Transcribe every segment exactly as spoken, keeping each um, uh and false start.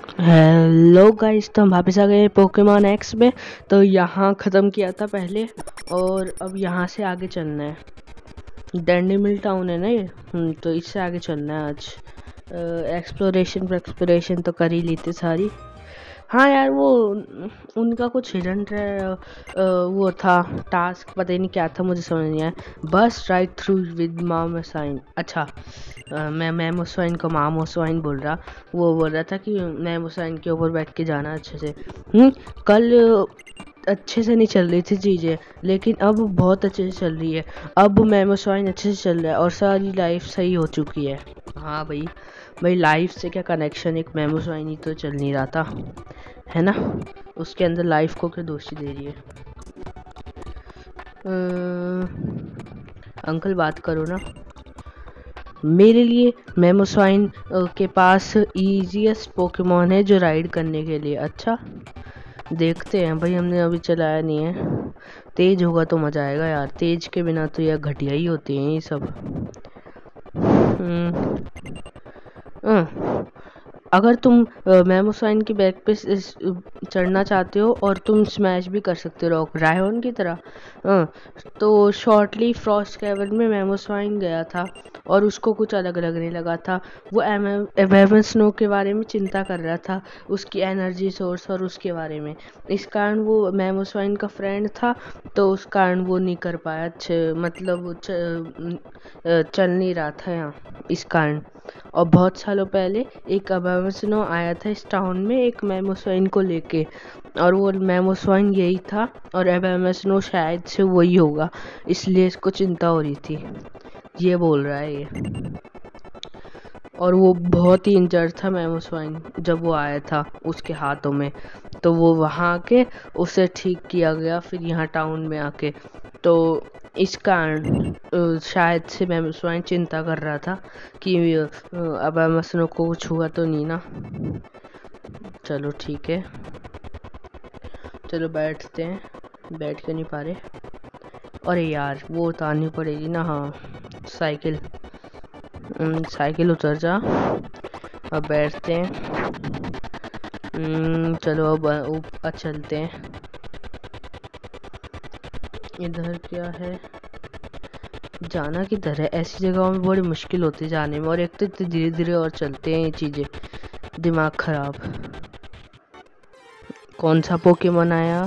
Hello guys, तो हम वापस आ गए पोकेमॉन एक्स में। तो यहाँ ख़त्म किया था पहले, और अब यहाँ से आगे चलना है। डैंडीमिल टाउन है ना ये। हम्म, तो इससे आगे चलना है आज। एक्सप्लोरेशन एक्सप्लोरेशन तो कर ही ली थी सारी। हाँ यार, वो उनका कुछ हिडन वो था टास्क, पता ही नहीं क्या था, मुझे समझ नहीं आया। बस राइट थ्रू विद मामोसाइन। अच्छा, अ, मैं मैमोसाइन को मामोसाइन बोल रहा। वो बोल रहा था कि मैमोसाइन के ऊपर बैठ के जाना अच्छे से। हम्म कल अच्छे से नहीं चल रही थी चीज़ें, लेकिन अब बहुत अच्छे से चल रही है। अब मैमोसाइन अच्छे से चल रहा है और सारी लाइफ सही हो चुकी है। हाँ भाई, भाई लाइफ से क्या कनेक्शन, एक मैमोसाइन ही तो चल नहीं रहा था, है ना। उसके अंदर लाइफ को क्या दोस्ती दे रही है। अ, अंकल बात करो ना मेरे लिए। मैमोसाइन के पास इजीएस्ट पोकेमॉन है जो राइड करने के लिए। अच्छा, देखते हैं भाई, हमने अभी चलाया नहीं है। तेज होगा तो मज़ा आएगा यार, तेज के बिना तो यार घटिया ही होती हैं ये सब। हम्म अ, अगर तुम मैमोसाइन की बैक पे इस- चढ़ना चाहते हो और तुम स्मैश भी कर सकते हो रॉक रायन की तरह। हाँ, तो शॉर्टली फ्रॉस्ट कैवर्न में मैमोसाइन गया था और उसको कुछ अलग लगने लगा था। वो एवेवन स्नो के बारे में चिंता कर रहा था, उसकी एनर्जी सोर्स और उसके बारे में। इस कारण वो मैमोसाइन का फ्रेंड था, तो उस कारण वो नहीं कर पाया। छ- मतलब वो च, चल नहीं रहा था यहाँ, इस कारण। और बहुत सालों पहले एक अबामसनो आया था इस टाउन में एक मैमोसाइन को लेके, और वो मैमोसाइन यही था और अबामसनो शायद से वही होगा, इसलिए इसको चिंता हो रही थी, ये बोल रहा है ये। और वो बहुत ही इंजर्ड था मैमोसाइन जब वो आया था उसके हाथों में, तो वो वहाँ आके उसे ठीक किया गया फिर यहाँ टाउन में आके। तो इस कारण अ, शायद से मैमोसाइन चिंता कर रहा था कि अ, अब मसनों को कुछ हुआ तो नहीं ना। चलो ठीक है, चलो बैठते हैं, बैठ के नहीं पा रहे। अरे यार, वो उतारनी पड़ेगी ना। हाँ, साइकिल। हम्म, साइकिल उतर जा। अब बैठते हैं। हम्म, चलो अब ऊपर चलते हैं। इधर क्या है, जाना किधर है। ऐसी जगहों में बड़ी मुश्किल होती है जाने में, और एक तो इतने धीरे धीरे और चलते हैं ये चीज़ें, दिमाग खराब। कौन सा पोकेमॉन आया।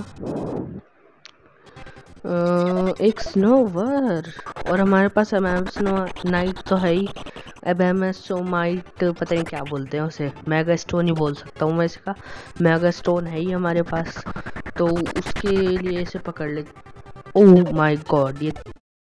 अ, एक स्नोवर, और हमारे पास एम स्नो नाइट तो है ही। अब एम सोमाइट पता नहीं क्या बोलते हैं उसे, मेगा स्टोन ही बोल सकता हूँ मैं इसका। मेगा स्टोन है ही हमारे पास, तो उसके लिए इसे पकड़ ले। ओह माय गॉड, ये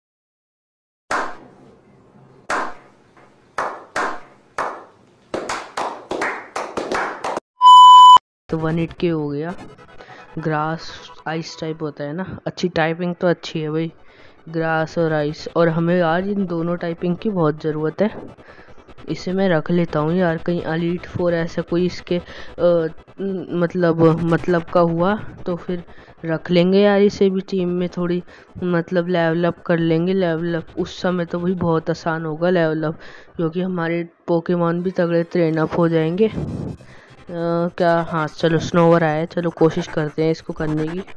तो वन हिट के हो गया। ग्रास आइस टाइप होता है ना, अच्छी टाइपिंग तो अच्छी है भाई, ग्रास और आइस। और हमें यार इन दोनों टाइपिंग की बहुत ज़रूरत है। इसे मैं रख लेता हूँ यार, कहीं एलीट फोर ऐसा कोई इसके आ, मतलब मतलब का हुआ तो फिर रख लेंगे यार इसे भी टीम में। थोड़ी मतलब लेवल अप कर लेंगे। लेवल अप उस समय तो भाई बहुत आसान होगा लेवल अप, क्योंकि हमारे पोकेमॉन भी तगड़े ट्रेन अप हो जाएंगे। अ, क्या, हाँ चलो स्नोवर आया है, चलो कोशिश करते हैं इसको करने की।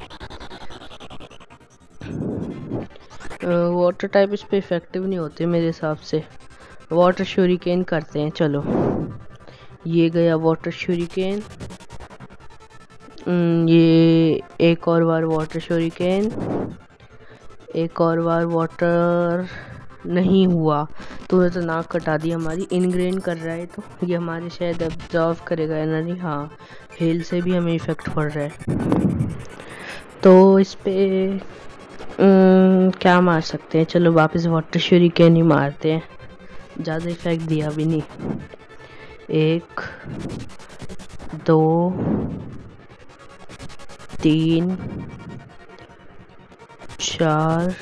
वाटर टाइप इस पे इफेक्टिव नहीं होते मेरे हिसाब से। वाटर शूरिकेन करते हैं, चलो। ये गया वाटर शूरिकेन। ये एक और बार वाटर शूरिकेन, एक और बार वाटर। नहीं हुआ तो तो नाक कटा दी हमारी। इनग्रेन कर रहा है तो ये हमारे शायद ऑब्जर्व करेगा एनर्जी। हाँ, हेल से भी हमें इफेक्ट पड़ रहा है, तो इस पे अम, क्या मार सकते हैं। चलो वापस वाटर शूरिकेन ही मारते हैं, ज़्यादा इफेक्ट दिया भी नहीं। एक, दो, तीन, चार।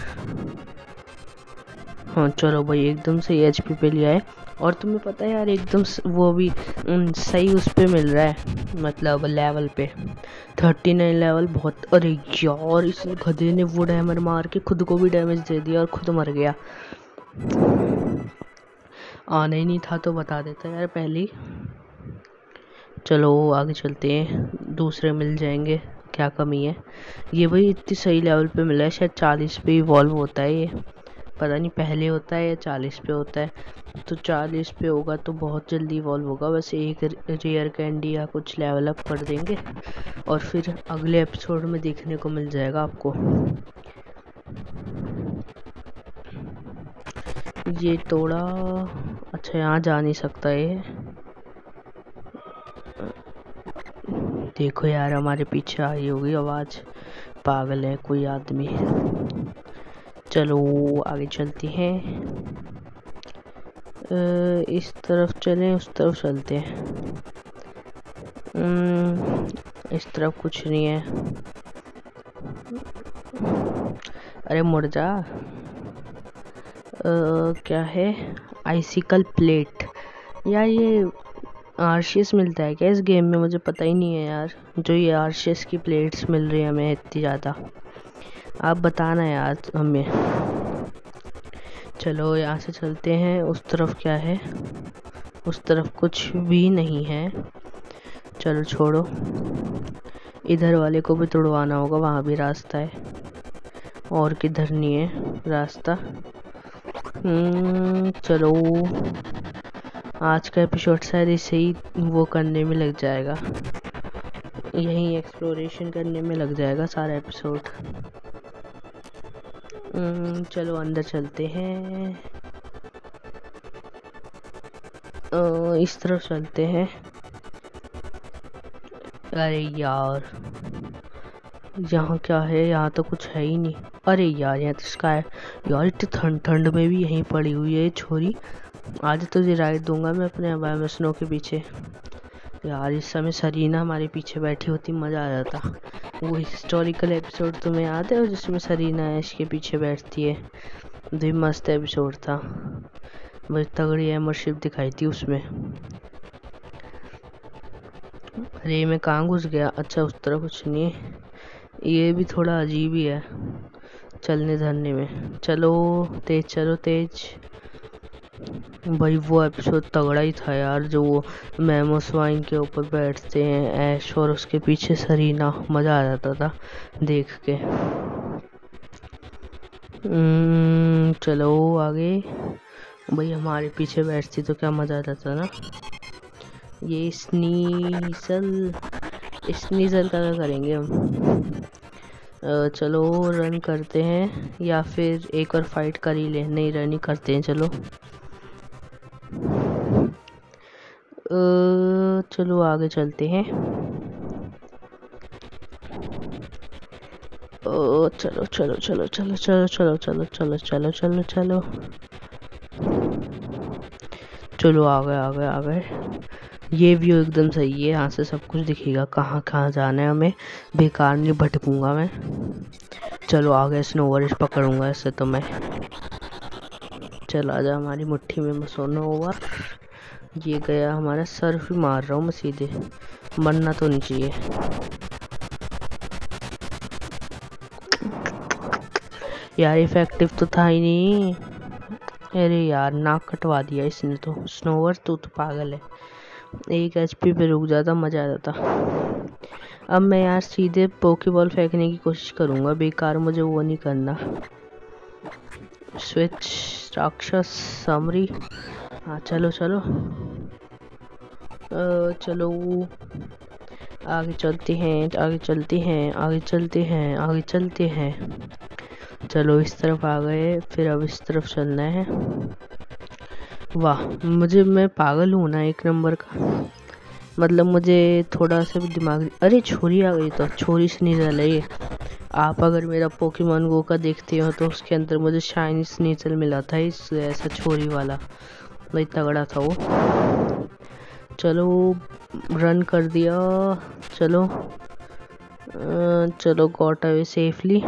हाँ चलो भाई, एकदम से एचपी पे लिया है। और तुम्हें पता है यार, एकदम वो भी उम, सही उस पे मिल रहा है, मतलब लेवल पे थर्टी नाइन लेवल बहुत। अरे यार, इस गधे ने वो डैमर मार के खुद को भी डैमेज दे दिया और खुद मर गया। आना ही नहीं था तो बता देता यार पहले ही। चलो आगे चलते हैं, दूसरे मिल जाएंगे, क्या कमी है। ये भाई इतनी सही लेवल पे मिला है, शायद चालीस पे इवॉल्व होता है ये, पता नहीं पहले होता है या चालीस पे होता है। तो चालीस पे होगा तो बहुत जल्दी इवॉल्व होगा, बस एक रेयर कैंडी या कुछ लेवल अप कर देंगे और फिर अगले एपिसोड में देखने को मिल जाएगा आपको। ये तोड़ा, अच्छा यहाँ जा नहीं सकता ये। देखो यार हमारे पीछे आई होगी आवाज़, पागल है कोई आदमी। चलो आगे चलते हैं, इस तरफ चलें उस तरफ चलते हैं। इस तरफ कुछ नहीं है, अरे मुड़ जा। आ, क्या है, आइसिकल प्लेट। यार ये आरसीएस मिलता है क्या इस गेम में, मुझे पता ही नहीं है यार। जो ये आरसीएस की प्लेट्स मिल रही है हमें इतनी ज़्यादा, आप बताना यार हमें। चलो यहाँ से चलते हैं, उस तरफ क्या है, उस तरफ कुछ भी नहीं है। चलो छोड़ो, इधर वाले को भी तोड़वाना होगा, वहाँ भी रास्ता है, और किधर नहीं है रास्ता। चलो आज का एपिसोड शायद इसे ही वो करने में लग जाएगा, यही एक्सप्लोरेशन करने में लग जाएगा सारा एपिसोड। चलो अंदर चलते हैं, आ, इस तरफ चलते हैं। अरे यार यहाँ क्या है, यहाँ तो कुछ है ही नहीं। अरे यार यहाँ तो स्काई, यार इतनी ठंड ठंड में भी यहीं पड़ी हुई है छोरी। आज तुझे राइड दूंगा मैं अपने अबाया स्नो के पीछे। यार इस समय सरीना हमारे पीछे बैठी होती, मज़ा आ जाता। वो हिस्टोरिकल एपिसोड तुम्हें याद है जिसमें सरीना ऐश के पीछे बैठती है, भी मस्त एपिसोड था, बड़ी तगड़ी एमरशिप दिखाई थी उसमें। अरे मैं कहाँ घुस गया, अच्छा उस तरह कुछ नहीं, ये भी थोड़ा अजीब ही है चलने धरने में। चलो तेज चलो तेज। भाई वो एपिसोड तगड़ा ही था यार, जो वो मैमोस्वाइन के ऊपर बैठते हैं ऐश और उसके पीछे सरीना, मज़ा आ जाता था देख के। चलो आगे, भाई हमारे पीछे बैठती तो क्या मज़ा आ जाता ना। ये स्नीजल, स्नीजल का क्या करेंगे हम। आ, चलो रन करते हैं या फिर एक और फाइट कर ही ले, नहीं रन ही करते हैं चलो। आ, चलो आगे चलते हैं। ओ चलो चलो चलो चलो चलो चलो चलो चलो चलो चलो चलो चलो आ गए आ गए आ गए। ये व्यू एकदम सही है, यहाँ से सब कुछ दिखेगा, कहाँ कहाँ जाना है हमें, बेकार नहीं भटकूंगा मैं। चलो आ गए, स्नोवर पकड़ूंगा इससे तो मैं। चल आजा हमारी मुट्ठी में स्नोवर। ये गया हमारा, सर्फ ही मार रहा हूँ मैं सीधे, मरना तो नहीं चाहिए। यार इफेक्टिव तो था ही नहीं। अरे यार नाक कटवा दिया इसने तो। स्नोवर तू तो पागल है, एक एचपी पे रुक जाता, मजा आ जाता। अब मैं यार सीधे पोकेबॉल फेंकने की कोशिश करूंगा, बेकार मुझे वो नहीं करना। स्विच राक्षस समरी, हाँ चलो चलो आ, चलो आगे चलते हैं आगे चलते हैं आगे चलते हैं आगे चलते हैं। चलो इस तरफ आ गए, फिर अब इस तरफ चलना है। वाह मुझे, मैं पागल हूँ ना एक नंबर का, मतलब मुझे थोड़ा सा भी दिमाग। अरे छोरी आ गई, तो छोरी स्नीजल है ये। आप अगर मेरा पोकेमॉन गो का देखते हो तो उसके अंदर मुझे शाइनी स्नीजल मिला था, इस ऐसा छोरी वाला, भाई तगड़ा था वो। चलो रन कर दिया, चलो आ, चलो गॉट अवे सेफली।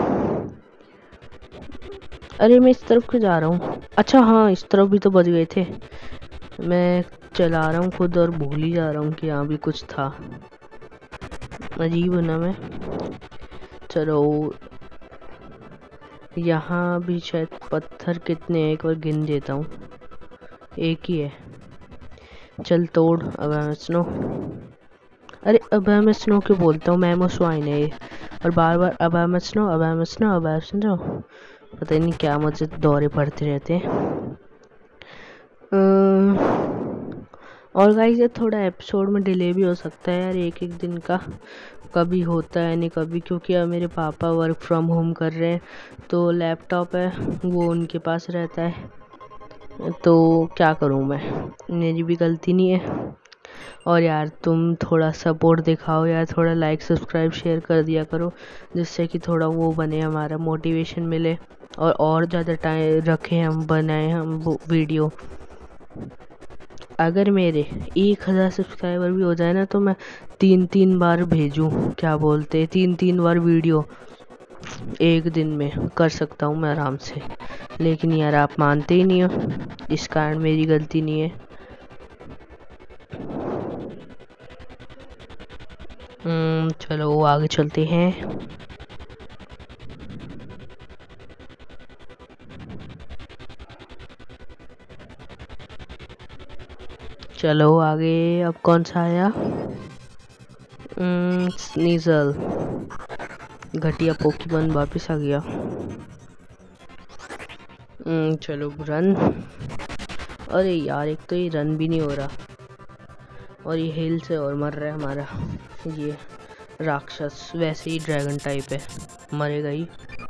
अरे मैं इस तरफ क्यों जा रहा हूँ, अच्छा हाँ इस तरफ भी तो बच गए थे। मैं चला रहा हूँ खुद और भूल ही जा रहा हूँ कि यहाँ भी कुछ था, अजीब है ना मैं। चलो यहाँ भी शायद पत्थर कितने हैं, एक बार गिन देता हूँ, एक ही है। चल तोड़ अब स्नो। अरे अबामा स्नो क्यों बोलता हूँ, मैमो स्वाइन है ये, और बार बार Abomasnow Abomasnow Abomasnow, पता नहीं क्या मुझे दौरे पड़ते रहते हैं। और गाइस ये थोड़ा एपिसोड में डिले भी हो सकता है यार, एक एक दिन का, कभी होता है नहीं कभी, क्योंकि अब मेरे पापा वर्क फ्रॉम होम कर रहे हैं तो लैपटॉप है वो उनके पास रहता है, तो क्या करूं मैं, मेरी भी गलती नहीं है। और यार तुम थोड़ा सपोर्ट दिखाओ यार, थोड़ा लाइक सब्सक्राइब शेयर कर दिया करो, जिससे कि थोड़ा वो बने, हमारा मोटिवेशन मिले और और ज़्यादा टाइम रखें हम, बनाए हम वो वीडियो। अगर मेरे एक हज़ार सब्सक्राइबर भी हो जाए ना, तो मैं तीन तीन बार भेजूं, क्या बोलते, तीन तीन बार वीडियो एक दिन में कर सकता हूं मैं आराम से, लेकिन यार आप मानते ही नहीं हो, इस कारण मेरी गलती नहीं है। चलो आगे चलते हैं। चलो आगे, अब कौन सा आया, स्नीजल, घटिया पोकेमॉन वापस आ गया। चलो रन, अरे यार एक तो ये रन भी नहीं हो रहा, और ये हिल से और मर रहा है हमारा ये राक्षस, वैसे ही ड्रैगन टाइप है, मरेगा ही।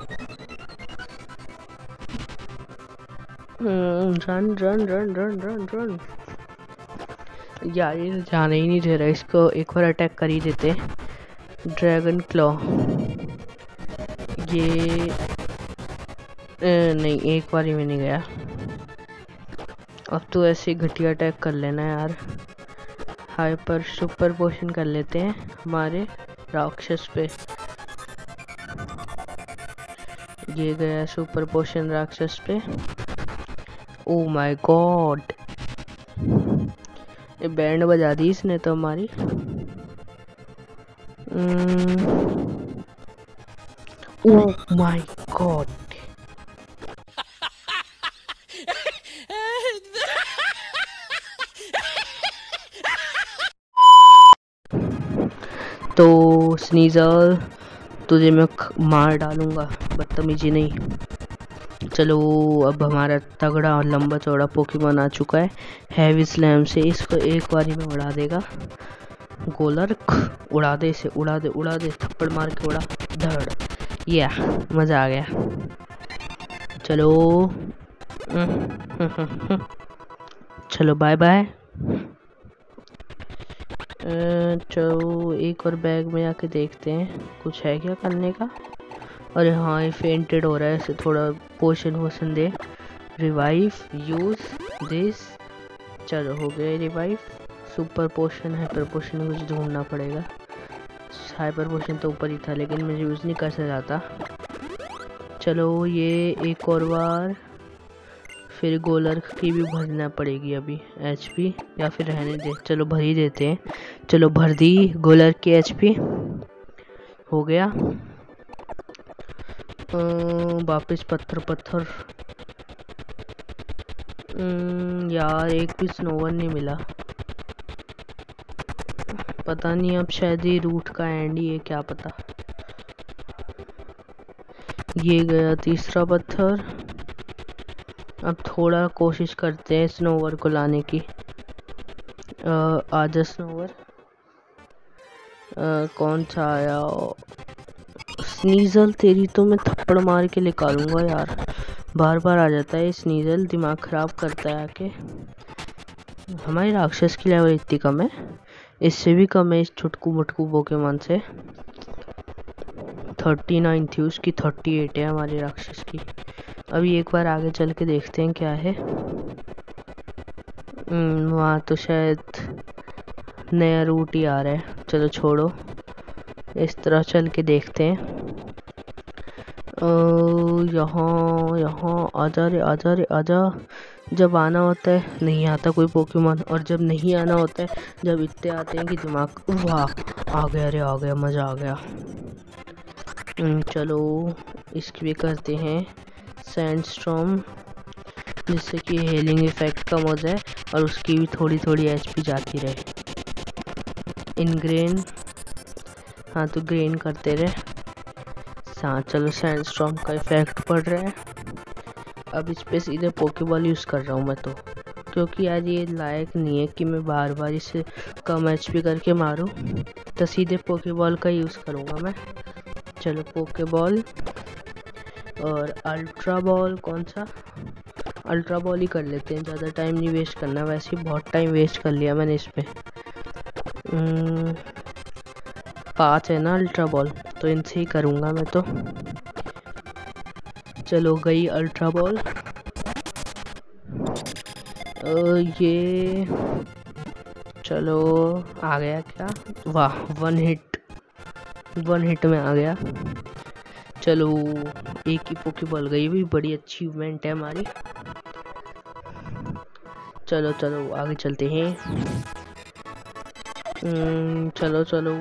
Run run run run run run, यार ये जाने ही नहीं दे रहा, इसको एक बार अटैक कर ही देते। ड्रैगन क्लॉ, ये ए, नहीं एक बार ही में नहीं गया, अब तो ऐसे घटिया अटैक कर लेना यार। हाइपर सुपर पोशन कर लेते हैं हमारे राक्षस पे, ये गया सुपर पोशन राक्षस पे। ओ माय गॉड, ये बैंड बजा दी इसने तो हमारी। ओ माय गॉड, तो स्नीजल तुझे मैं मार डालूंगा, बदतमीजी नहीं। चलो अब हमारा तगड़ा और लंबा चौड़ा पोकेमॉन आ चुका है हैवी स्लैम से, इसको एक बारी में उड़ा देगा। गोलर्क, उड़ा दे इसे, उड़ा दे उड़ा दे, थप्पड़ मार के उड़ा, धड़, या मज़ा आ गया। चलो चलो बाय बाय। चलो एक और बैग में आके देखते हैं कुछ है क्या करने का। अरे हाँ ये फेंटेड हो रहा है, इसे थोड़ा पोशन वोशन दे। रिवाइव, यूज दिस, चलो हो गया revive. Super potion, hyper potion मुझे ढूंढना पड़ेगा, हाइपर पोशन तो ऊपर ही था लेकिन मैं यूज़ नहीं कर सकता। चलो ये एक और बार, फिर गोलर्क की भी भरना पड़ेगी अभी एचपी, या फिर रहने दे, चलो भर ही देते हैं। चलो भर दी गोलर्क की एचपी, हो गया। वापस पत्थर पत्थर, यार एक भी स्नोवर नहीं मिला, पता नहीं, अब शायद ये रूट का एंड ही है, क्या पता। ये गया तीसरा पत्थर, अब थोड़ा कोशिश करते हैं स्नोवर को लाने की। आजा स्नोवर, आ, कौन सा आया, स्नीजल, तेरी तो मैं थप्पड़ मार के निकालूंगा यार, बार बार आ जाता है स्नीजल, दिमाग ख़राब करता है आके। हमारी राक्षस की लेवल इतनी कम है, इससे भी कम है इस छुटकू मुटकू पोकेमॉन से। थर्टी नाइन थी उसकी, थर्टी एट है हमारी राक्षस की। अभी एक बार आगे चल के देखते हैं क्या है। वहाँ तो शायद नया रूट ही आ रहा है, चलो छोड़ो, इस तरह चल के देखते हैं। यहाँ यहाँ आजा रे आजा रे आजा, जब आना होता है नहीं आता कोई पोकेमॉन, और जब नहीं आना होता है, जब इतने आते हैं कि दिमाग, वाह आ गया रे आ गया, मज़ा आ गया। चलो इसकी भी करते हैं सैंडस्टॉर्म, जिससे कि हीलिंग इफेक्ट कम हो जाए और उसकी भी थोड़ी थोड़ी एचपी जाती रहे। इनग्रेन, हाँ तो ग्रेन करते रहे। हाँ चलो, सैंडस्टॉर्म का इफेक्ट पड़ रहा है। अब इस पे सीधे पोकेबॉल यूज़ कर रहा हूँ मैं तो, क्योंकि यार ये लायक नहीं है कि मैं बार बार इसे कम एचपी करके मारूं, तो सीधे पोकेबॉल का यूज़ करूँगा मैं। चलो पोकेबॉल और अल्ट्रा बॉल, कौन सा? अल्ट्रा बॉल ही कर लेते हैं, ज़्यादा टाइम नहीं वेस्ट करना, वैसे ही बहुत टाइम वेस्ट कर लिया मैंने इस पर। पाँच है ना अल्ट्रा बॉल, तो इनसे ही करूँगा मैं तो। चलो गई अल्ट्रा बॉल। ये चलो आ गया क्या? वाह, वन हिट, वन हिट में आ गया। चलो एक ही पोकेबॉल गई, भी बड़ी अच्छी इवेंट है हमारी। चलो चलो आगे चलते हैं। चलो चलो,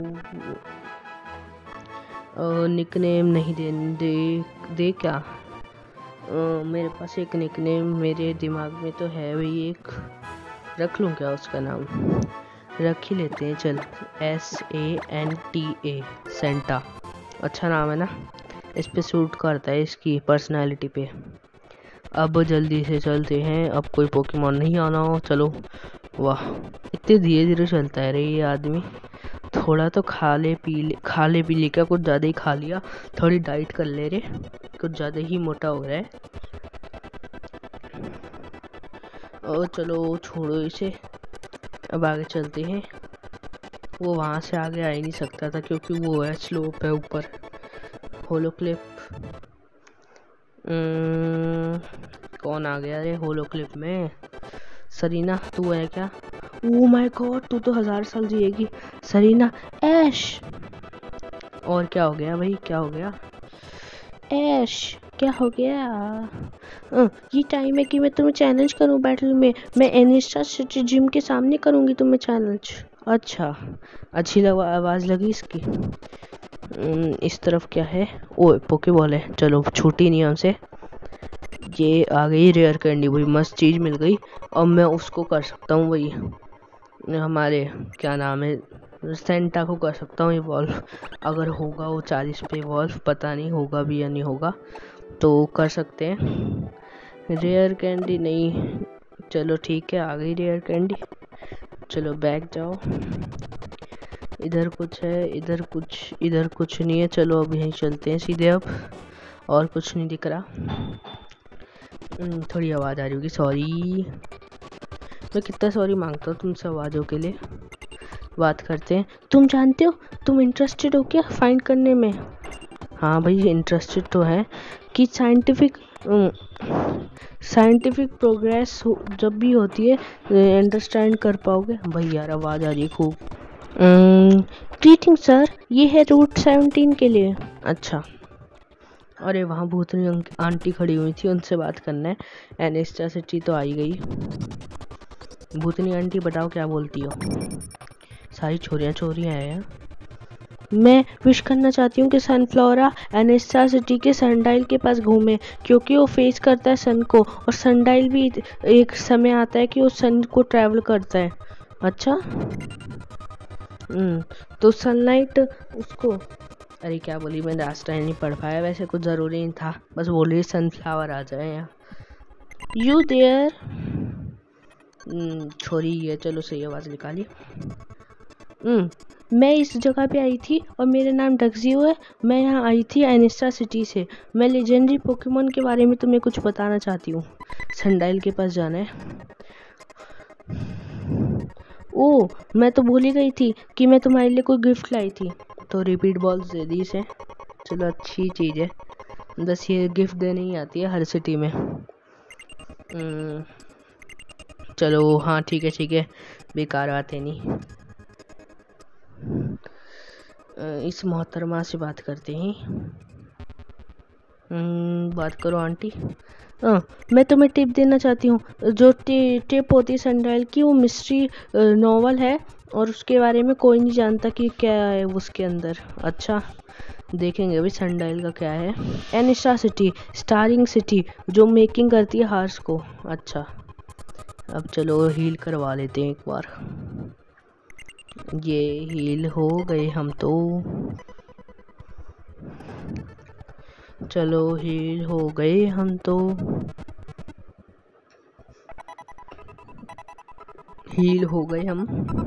निकनेम नहीं दे दे दे क्या? आ, मेरे पास एक निकनेम मेरे दिमाग में तो है भाई, एक रख लूँ क्या उसका नाम? रख ही लेते हैं चल, S A N T A, Santa. अच्छा नाम है ना, इस पे सूट करता है इसकी पर्सनालिटी पे। अब जल्दी से चलते हैं, अब कोई पोकेमॉन नहीं आना हो। चलो, वाह इतने धीरे धीरे चलता है रे ये आदमी। थोड़ा तो खा ले पी ले, खा ले पी ले क्या, कुछ ज़्यादा ही खा लिया। थोड़ी डाइट कर ले रे, कुछ ज़्यादा ही मोटा हो रहा है। और चलो छोड़ो इसे, अब आगे चलते हैं। वो वहाँ से आगे आ ही नहीं सकता था, क्योंकि वो है स्लोप है ऊपर। होलो क्लिप, कौन आ गया रे होलो क्लिप में? सरीना तू है क्या? ओ माय गॉड, तू तो हजार साल जिएगी सरीना। ऐश, और क्या हो गया भाई, क्या हो गया? ऐश क्या हो गया? आ, ये टाइम है कि मैं तुम्हें चैलेंज करूं बैटल में। मैं एनिस्टा सिटी जिम के सामने करूंगी तुम्हें चैलेंज। अच्छा, अच्छी आवाज़ लगी इसकी। इस तरफ क्या है? ओ पोकेबॉल है, चलो छूटी नहीं हमसे। ये आ गई रेयर कैंडी, वही मस्त चीज़ मिल गई। अब मैं उसको कर सकता हूँ, वही हमारे क्या नाम है, सेंटा को कर सकता हूँ इवॉल्व। अगर होगा वो चालीस पे इवॉल्व, पता नहीं होगा भी या नहीं होगा, तो कर सकते हैं। रेयर कैंडी नहीं, चलो ठीक है आ गई रेयर कैंडी। चलो बैक जाओ, इधर कुछ है, इधर कुछ, इधर कुछ नहीं है। चलो अब यहीं चलते हैं सीधे, अब और कुछ नहीं दिख रहा। थोड़ी आवाज़ आ रही होगी, सॉरी। मैं कितना सॉरी मांगता हूँ तुमसे आवाज़ों के लिए। बात करते हैं। तुम जानते हो, तुम इंटरेस्टेड हो क्या फाइंड करने में? हाँ भाई इंटरेस्टेड तो है कि साइंटिफिक साइंटिफिक प्रोग्रेस जब भी होती है अंडरस्टैंड कर पाओगे। भाई यार आवाज़ आ रही है खूब। ग्रीटिंग सर, ये है रूट सेवनटीन के लिए। अच्छा, अरे वहाँ भूतनी आंटी खड़ी हुई थी, उनसे बात करना है। एनिस्टा सिटी तो आई गई। भूतनी आंटी बताओ क्या बोलती हो? सारी छोरियाँ छोरियाँ हैं यार। मैं विश करना चाहती हूँ कि सनफ्लोरा एनिस्टा सिटी के सनडाइल के पास घूमे, क्योंकि वो फेस करता है सन को, और सनडाइल भी एक समय आता है कि वो सन को ट्रैवल करता है। अच्छा, हम्म तो सनलाइट उसको, अरे क्या बोली मैं, रास्ता नहीं पढ़ पाया। वैसे कुछ ज़रूरी नहीं था, बस बोल रही सनफ्लावर आ जाए यहाँ। यू देयर, छोरी है, चलो सही आवाज़ निकाली। हम्म मैं इस जगह पे आई थी और मेरा नाम डक्जियो है। मैं यहाँ आई थी एनिस्टा सिटी से। मैं लेजेंडरी पोकेमॉन के बारे में तुम्हें कुछ बताना चाहती हूँ। सनडाइल के पास जाना है। ओह, मैं तो भूल ही गई थी कि मैं तुम्हारे लिए कोई गिफ्ट लाई थी, तो रिपीट बॉल्स दे दी इसे। चलो अच्छी चीज़ है, बस ये गिफ्ट देने ही आती है हर सिटी में। चलो हाँ ठीक है ठीक है, बेकार बात है नहीं। इस मोहतरमा से बात करते हैं। बात करो आंटी। हाँ, मैं तुम्हें टिप देना चाहती हूँ। जो टिप होती है सनडाइल की, वो मिस्ट्री नॉवल है और उसके बारे में कोई नहीं जानता कि क्या है उसके अंदर। अच्छा, देखेंगे अभी सनडाइल का क्या है। एनिस्टा सिटी, स्टारिंग सिटी, जो मेकिंग करती है हार्स को। अच्छा, अब चलो हील करवा लेते हैं एक बार। ये हील हो गए हम तो। चलो हील हो गए हम तो। हील हो गए हम।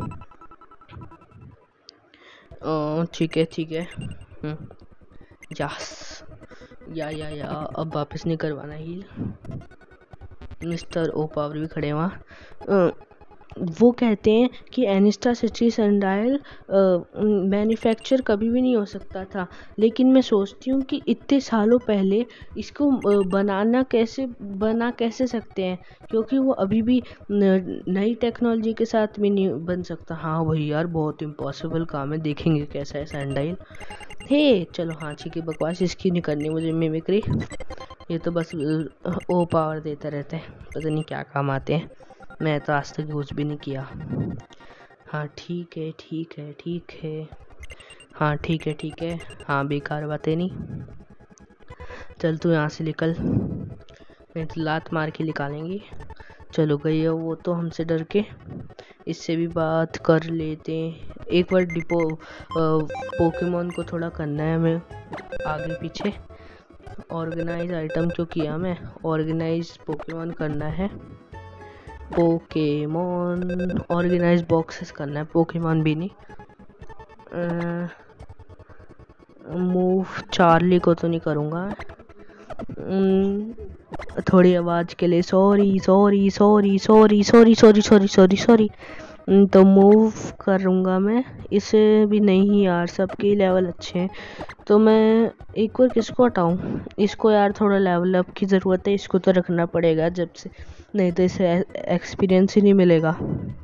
ठीक है ठीक है। यस या या या अब वापस नहीं करवाना हील। मिस्टर ओ पावर भी खड़े वहाँ। वो कहते हैं कि एनिस्टा सनडायल मैन्युफैक्चर कभी भी नहीं हो सकता था, लेकिन मैं सोचती हूँ कि इतने सालों पहले इसको बनाना कैसे बना कैसे सकते हैं, क्योंकि वो अभी भी नई टेक्नोलॉजी के साथ भी नहीं बन सकता। हाँ भाई यार बहुत इम्पॉसिबल काम है, देखेंगे कैसा है सनडायल। हे चलो हाँ ठीक है, बकवास इसकी नहीं करनी मुझे मिमिक्री। ये तो बस ओ पावर देते रहते हैं, पता नहीं क्या काम आते हैं। मैं तो आज तक यूज़ भी नहीं किया। हाँ ठीक है ठीक है ठीक है। हाँ ठीक है ठीक है। हाँ बेकार बातें नहीं। चल तू यहाँ से निकल, नहीं तो लात मार के निकालेंगी। चलो गई है वो तो हमसे डर के। इससे भी बात कर लेते हैं एक बार। डिपो पोकेमोन को थोड़ा करना है हमें आगे पीछे। ऑर्गेनाइज आइटम क्यों किया मैं, ऑर्गेनाइज पोकेमोन करना है। पोकेमोन ऑर्गेनाइज बॉक्सेस करना है, पोकेमोन भी नहीं। मूव चार्ली को तो नहीं करूँगा। थोड़ी आवाज़ के लिए sorry sorry sorry sorry sorry sorry sorry sorry sorry. तो मूव करूँगा मैं। इसे भी नहीं यार, सबके लेवल अच्छे हैं, तो मैं एक बार किसको हटाऊँ। इसको यार थोड़ा लेवल अप की ज़रूरत है, इसको तो रखना पड़ेगा जब से, नहीं तो इसे एक्सपीरियंस ही नहीं मिलेगा।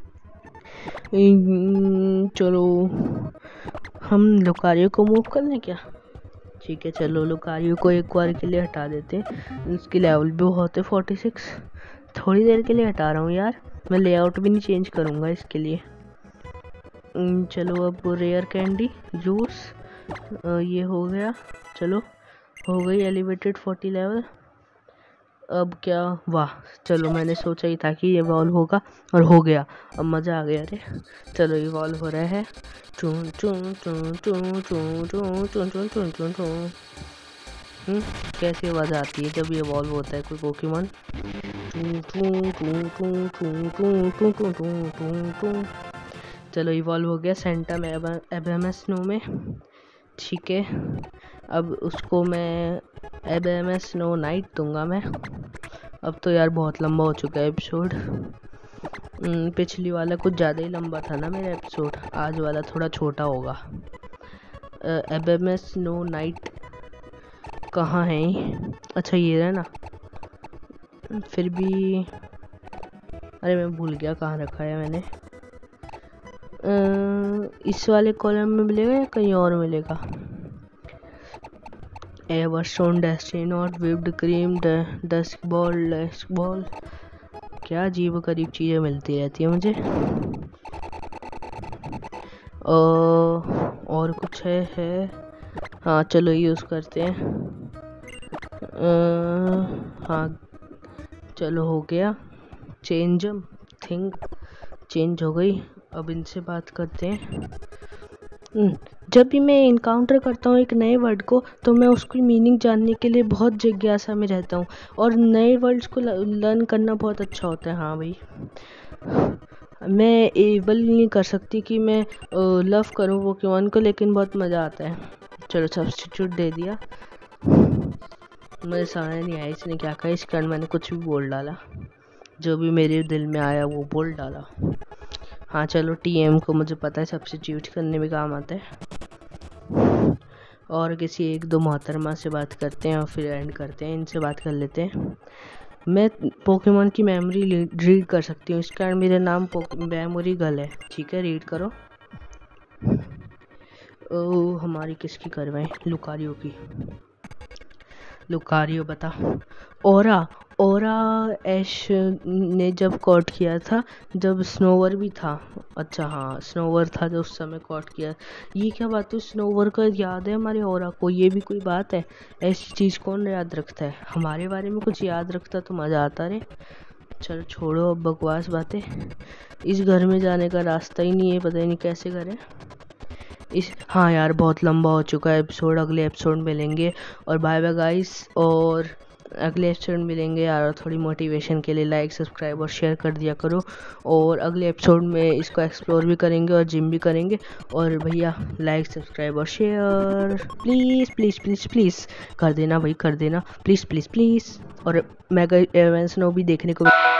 चलो हम लुकारियो को मूव कर लें क्या। ठीक है चलो लुकारियो को एक बार के लिए हटा देते हैं, इसकी लेवल भी बहुत है फोर्टी सिक्स। थोड़ी देर के लिए हटा रहा हूँ यार, मैं लेआउट भी नहीं चेंज करूँगा इसके लिए। चलो अब रेयर कैंडी जूस ये हो गया। चलो हो गई एलिवेटेड फोर्टी लेवल। अब क्या, वाह चलो मैंने सोचा ही था कि ये इवॉल्व होगा और हो गया, अब मज़ा आ गया। अरे चलो इवॉल्व हो रहा है। चूं चूं चूं चूं चूं चूं चूं चूं चूं चूं चूं। हम्म कैसी आवाज़ आती है जब ये इवॉल्व होता है कोई पोकेमॉन। टूं टूं टूं टूं टूं टूं टूं टूं टूं टूं टूं। चलो इवॉल्व हो गया सेंटा में एबएमएस स्नो में। ठीक है अब उसको मैं एबएमएस स्नो नाइट दूंगा मैं। अब तो यार बहुत लंबा हो चुका है एपिसोड, पिछली वाला कुछ ज़्यादा ही लंबा था ना मेरा एपिसोड, आज वाला थोड़ा छोटा होगा। एबएमएस स्नो नाइट कहाँ है, अच्छा ये है ना, फिर भी अरे मैं भूल गया कहाँ रखा है मैंने। आ, इस वाले कॉलम में मिलेगा या कहीं और मिलेगा। एवरस्टोन डेस्टिनॉट विप्ड क्रीम डस्क बॉल डस्क बॉल, क्या अजीब गरीब चीज़ें मिलती रहती है मुझे। आ, और कुछ है है हाँ चलो यूज़ करते हैं। आ, हाँ चलो हो गया चेंज थिंग, चेंज हो गई। अब इनसे बात करते हैं। जब भी मैं इनकाउंटर करता हूँ एक नए वर्ड को, तो मैं उसकी मीनिंग जानने के लिए बहुत जिज्ञासा में रहता हूँ, और नए वर्ड्स को लर्न करना बहुत अच्छा होता है। हाँ भाई मैं एबल नहीं कर सकती कि मैं लव करूँ पोकेमॉन को, लेकिन बहुत मज़ा आता है। चलो सब्स्टिट्यूट दे दिया, मुझे समझ नहीं आया इसने क्या कहा, इस कारण मैंने कुछ भी बोल डाला, जो भी मेरे दिल में आया वो बोल डाला। हाँ चलो टीएम को मुझे पता है सब्स्टिट्यूट करने में काम आता है। और किसी एक दो मोहतरमा से बात करते हैं और फिर एंड करते हैं, इनसे बात कर लेते हैं। मैं पोकेमॉन की मेमोरी रीड कर सकती हूँ, इस कारण मेरा नाम मेमोरी गर्ल है। ठीक है रीड करो। ओ हमारी किसकी करवाएं, लुकारियो की। लुकारियो बता। ओरा ओरा ऐश ने जब कॉट किया था, जब स्नोवर भी था। अच्छा हाँ स्नोवर था जो उस समय कॉट किया। ये क्या बात है, स्नोवर का याद है हमारे ओरा को, ये भी कोई बात है। ऐसी चीज़ कौन याद रखता है, हमारे बारे में कुछ याद रखता तो मज़ा आता रे। चलो छोड़ो अब बकवास बातें। इस घर में जाने का रास्ता ही नहीं है, पता ही नहीं कैसे करें इस। हाँ यार बहुत लंबा हो चुका है एपिसोड, अगले एपिसोड में मिलेंगे और बाय बाय गाइस। और अगले एपिसोड में मिलेंगे यार, और थोड़ी मोटिवेशन के लिए लाइक सब्सक्राइब और शेयर कर दिया करो। और अगले एपिसोड में इसको एक्सप्लोर भी करेंगे और जिम भी करेंगे। और भैया लाइक सब्सक्राइब और share please please please please कर देना भाई, कर देना प्लीज़ प्लीज़ प्लीज़। और मेगा इवेंट्स नो भी देखने को